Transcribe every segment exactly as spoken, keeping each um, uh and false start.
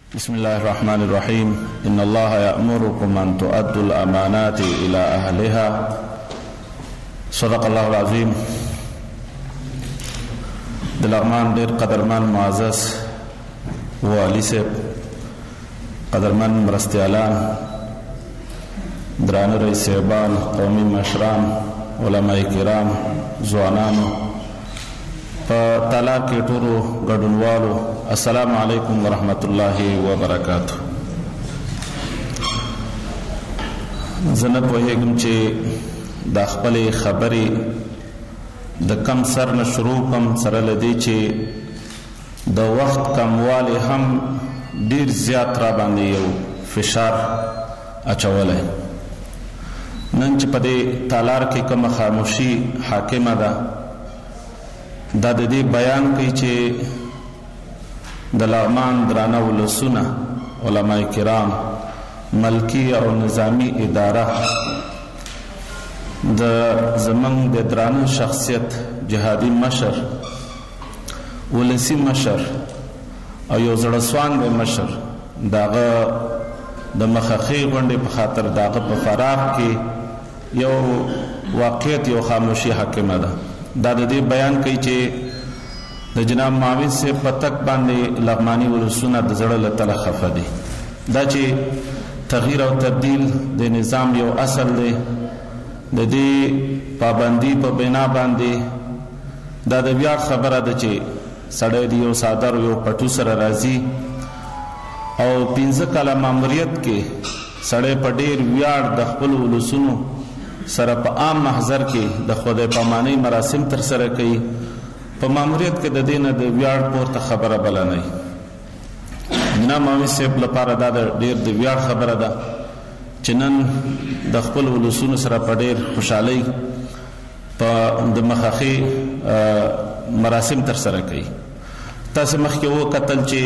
بسم الله الرحمن الرحيم إن الله يأمركم أن تؤدوا الأمانات إلى أهلها صدق الله العظيم. د لغمان ډیر قدرمن معزز والی صاحب، قدرمن مرستیالان، درانه رئیس صاحبان، قومي مشران، علماء کرام، ځوانانو، په تالار کې ټولو ګډونوالو، السلام علیکم ورحمت الله وبرکاته. زه نه پوهېږم چې دا خپلې خبرې د کم سر نه شروع کم، سره له دې چې د وخت کموالی هم ډیر زیات را باندې یو فشار اچولی. نن چې په دې تالار کې کومه خاموشي حاکمه ده، دا د دې بیان کوي چې د لغمان درانه ولسونه، علماء کرام، ملکی او نظامی اداره، د زمنګ د درانه شخصیت، جهادي مشر، ولسی مشر او یو زړسوان د مشر، داغه د مخخي غونډې په خاطر داغه په فراغ کې یو واقعیت، یو خاموشي حاکمه ده. دا د دې بیان کوي چې د جناب معاون سے پتک باندې لغمانی ولسونه د زړه له تله خفه دي. دا چې تغییر او تبدیل د نظام یو اصل دی، د دې پابندي په بنا باندې دا د ویاړ خبره ده چې سړی د یو څادر یو پټو سره راځي او پنځه کاله ماموریت کې سړی په ډېر ویاړ د خپلو ولسونو سره په عام محضر کې د خدای پامانۍ مراسم ترسره کوي. په ماموریت کې د دې نه د ویاړ پورته خبره بله نه وي. جناب معاون صاحب لپاره دا د ډېر د ویاړ خبره ده چې نن د خپل ولسونو سره په ډېر خوشحالۍ په د مخخي مراسم ترسره کوي. تاسې مخکې وکتل چې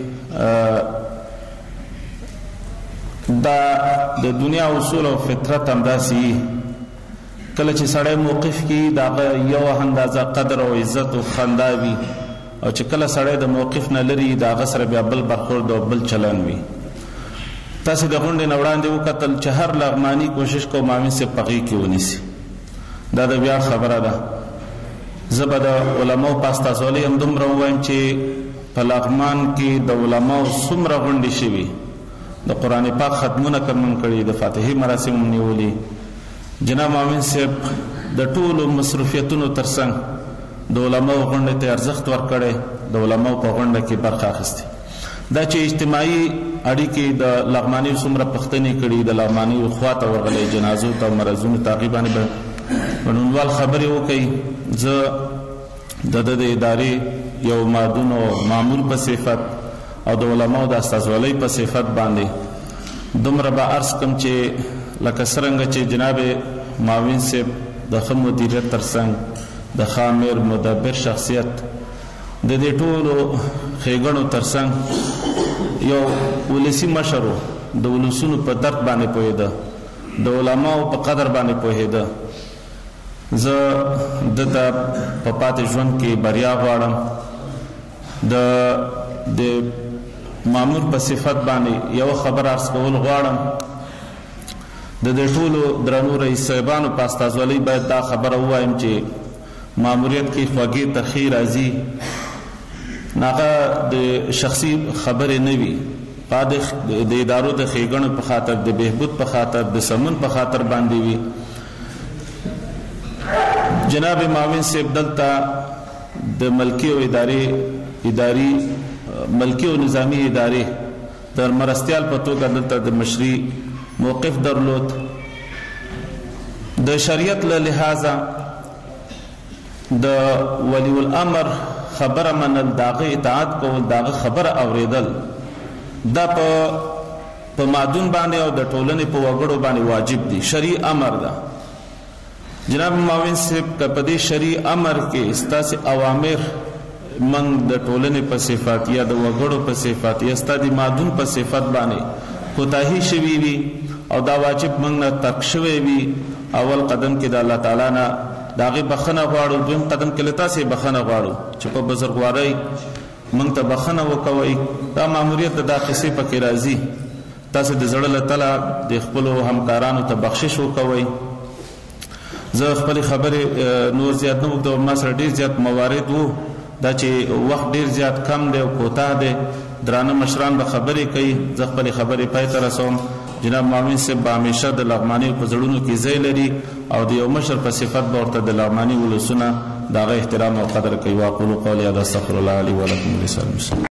دا د دنیا اصول او فطرت همداسې وي. کله چې سړی موقف کې دغه یو اندازه قدر او عزت او خندا وي، او چې کله سړی د موقف نه لري د هغه سره بیا بل برخورد او بل چلن وي. تاسې د غونډې نه وړاندې وکتل چې هر لغماني کوشش کو معاون صاحب په غېږ کې ونیسي. دا د ویاړ خبره ده. زه به د علماو په استازولۍ هم دومره ووایم چې په لغمان کې د علماو څومره غونډې شوي، د قرآن پاک ختمونه کوم کړي، د فاتحې مراسم هم نیولي. جناب معاون صاحب د ټولو مصروفیتونو ترڅنګ د علماو غونډې ته ارزښت ورکړی، د علماو په غونډه کې برخه اخیستې. دا چې اجتماعي اړیکې د لغمانیو څومره پښتنې کړي، د لغمانیو خواته ورغلی، جنازو ته او مرضونو تعقیب باندې بڼوال خبرې وکړي. زه د د ادارې یو مادون او معمول په صفت او د علماو د استازولۍ په صفت باندې دومره به عرض کړم چې لکه څرنګه چې جناب معاون صاحب د ښه مدیریت ترڅنګ د خامر مدبر شخصیت، د دې ټولو ښېګڼو ترڅنګ یو ولسي مشر و، د ولسونو په درد باندې پوهېده، د علماو په قدر باندې پوهېده. زه دته په پاتې ژوند کې بریا غواړم. د د مامور په صفت باندې یو خبر عرض کول غواړم. د دې ټولو درنو رئیس صاحبانو په استازولۍ باید دا خبره ووایم چې ماموریت کې خوږې ترخې راځي، هغه د شخصي خبرې نه وي، د ادارو د ښېګڼو په خاطر، د بهبود په خاطر، د سمون په خاطر باندې وي. جناب معاون صاحب دلته د ملکی او ادارې اداري ملکی او نظامی ادارې د مرستیال په توګه دلته د مشري موقف درلود. د شریعت له لحاظه د ولی الامر خبره منل، داغه اطاعت کول، داغه خبره اوریدل، دا په په مادون باندې او د ټولنې په وګړو باندې واجب دي، شرعي امر ده. جناب معاون صاحب که په دې شرعي امر کې ستاسې اوامر من د ټولنې په صفات یا د وګړو په صفات یا ستا د مادون په صفت باندې کوتاهي شوي وي او دا واجب موږ نه ترک شوی وي، اول قدم کې د الله تعالی نه د هغې بخښنه غواړو، دویم قدم کې له تاسې بخښنه غواړو چې په بزرګوارۍ موږ ته بخښنه وکوئ. دا ماموریت د دا قصې پکې راځي، تاسو د زړه له تله د خپلو همکارانو ته بخشش وکوئ. زه خپلې خبرې نور زیات نه اوږدوم، ما سره ډېر زیات موارد وو، دا چې وخت ډېر زیات کم دی او کوتاه دی، درانه مشران به خبرې کوي، زه خپلې خبرې پای ته رسوم. جناب معاون صاحب به همیشه د لغمانیو په زړونو کې ځای لري او د یو مشر په صفت به ورته د لغماني ولسونه د هغه احترام او قدر کوي. واقول قولي هذا استغفر الله لي ولكم ولسائر المسلمين.